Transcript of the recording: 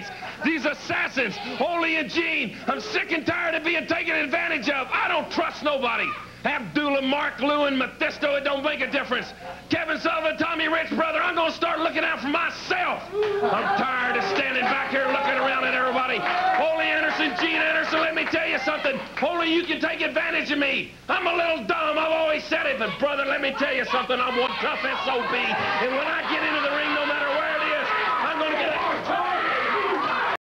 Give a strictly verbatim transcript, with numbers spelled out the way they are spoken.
snakes, these assassins, Ole and Gene. I'm sick and tired of being taken advantage of. I don't trust nobody. Abdullah, Mark, Lou, and Mephisto, it don't make a difference. Kevin Sullivan, Tommy Rich, brother, I'm going to start looking out for myself. I'm tired of standing back here looking around at everybody. Ole Anderson, Gene Anderson, let me tell you something. Ole, you can take advantage of me. I'm a little dumb, I've always said it, but brother, let me tell you something. I'm one tough S O B, and when I get into the ring,